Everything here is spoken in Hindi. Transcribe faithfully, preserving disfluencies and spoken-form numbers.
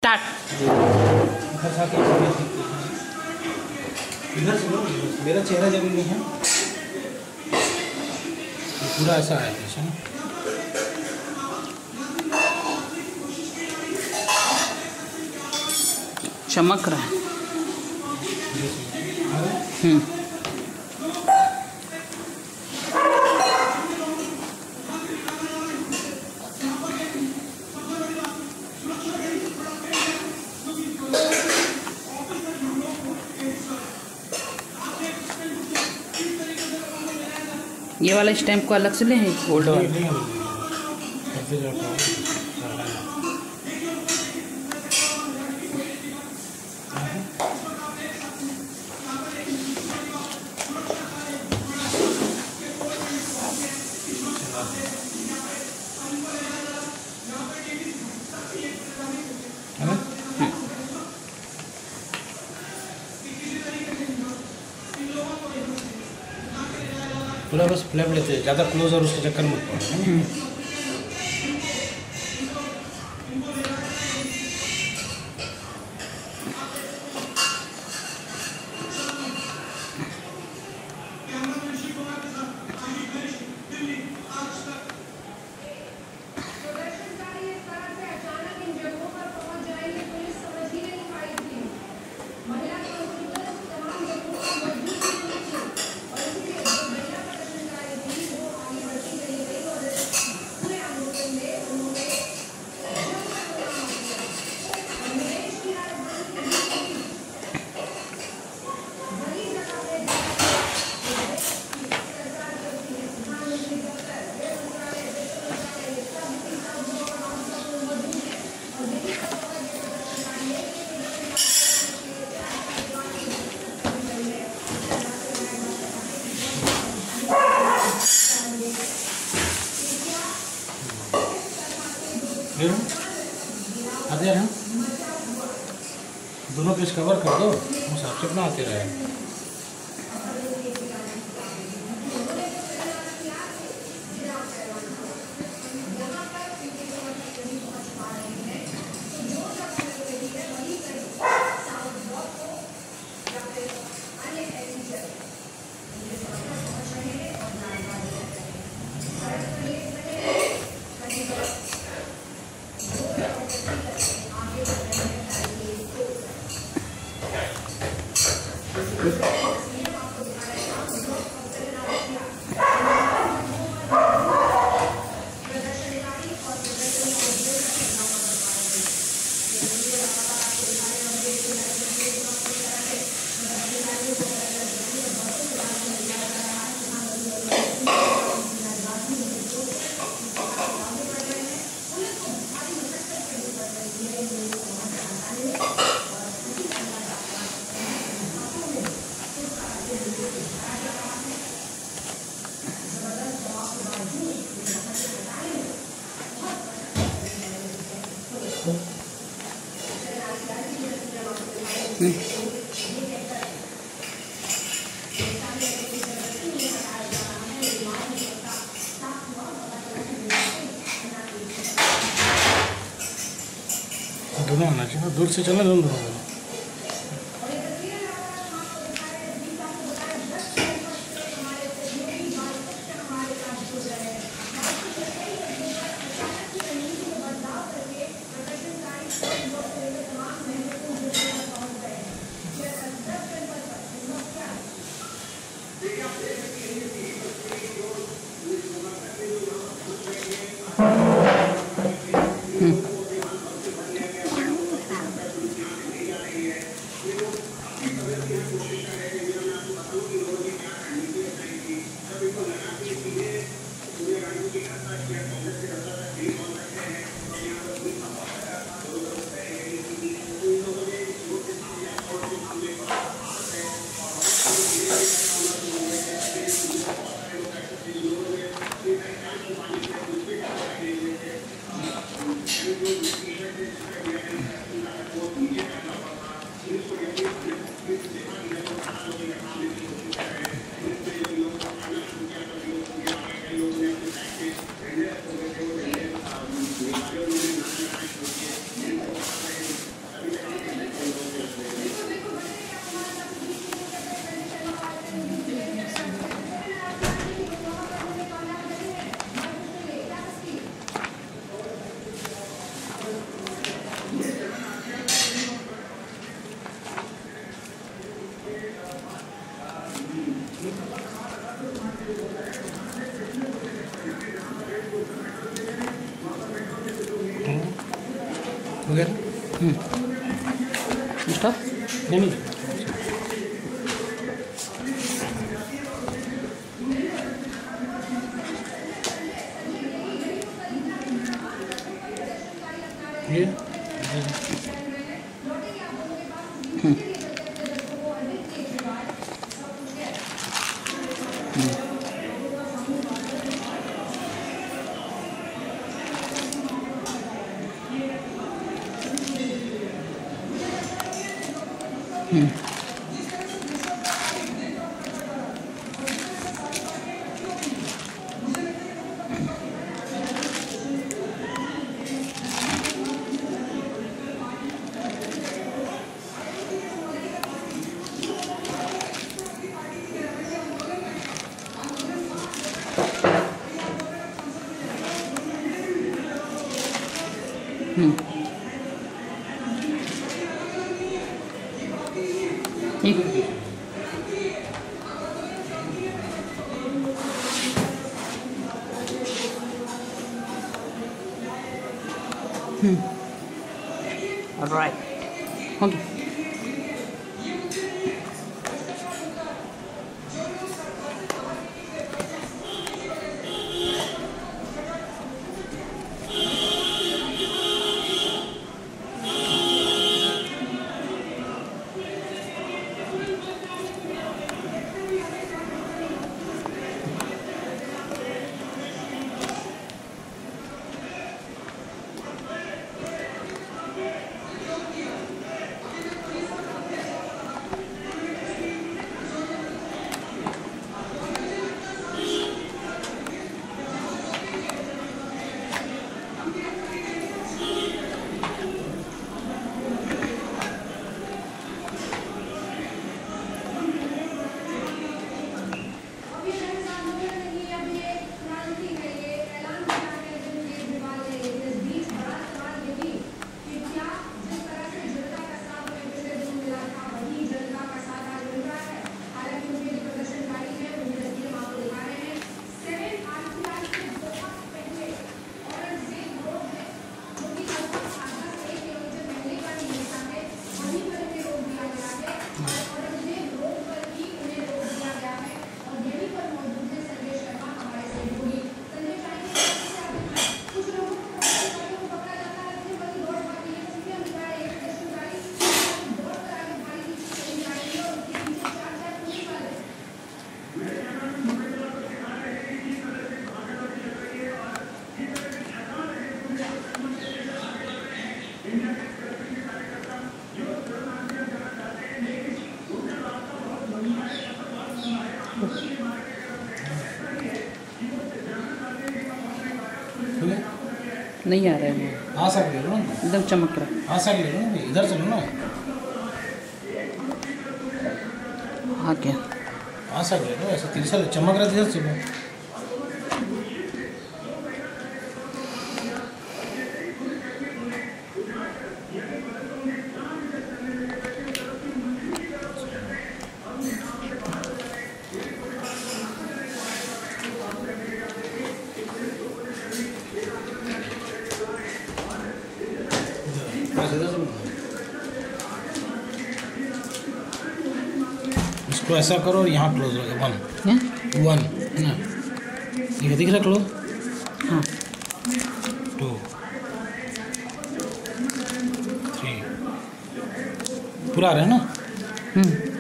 स्टार्ट। इधर से लो, मेरा चेहरा जब नहीं है पूरा ऐसा है जैसे ना। चमक रहा है। हम्म ये वाला स्टैम्प को अलग से ले हैं गोल्ड वाला। पूरा बस फ्लैप लेते हैं, ज़्यादा क्लोज और उसके चक्कर में पड़े। आते हैं दोनों पेज कवर कर दो, उस हिसाब से अपना आते रहे। दोनों आना चाहिए, दूर से चलना दोनों दोनों। स्टॉप। नहीं नहीं ये हम्म हम्म ठीक। Hmm right okay. नहीं आ रहा है वो। हाँ सर ले लो ना, एकदम चमक रहा है। हाँ सर ले लो ना, इधर से लो ना। हाँ क्या? हाँ सर ले लो, ऐसा तिरछा चमक रहा है, इधर से लो। इसको ऐसा करो और यहाँ क्लोज रखो, वन वन है ना, ये दिख रहा क्लोज। हाँ टू थ्री पूरा आ रहा है ना। हम्म